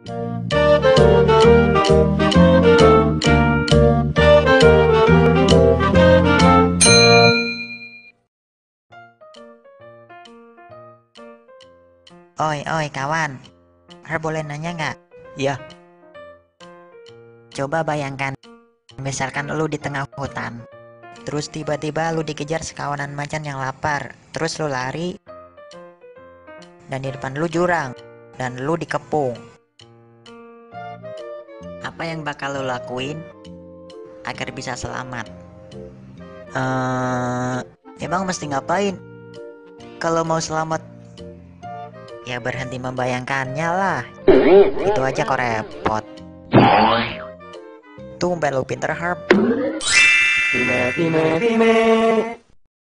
Oi kawan, Har boleh nanya nggak? Ya, Coba bayangkan, misalkan lu di tengah hutan, terus tiba-tiba lu dikejar sekawanan macan yang lapar, terus lu lari, dan di depan lu jurang, dan lu dikepung. Apa yang bakal lu lakuin agar bisa selamat? emang mesti ngapain? Kalau mau selamat, Ya berhenti membayangkannya lah. Itu aja kok repot. Tumben lu pinter, Harp. Time, time, time.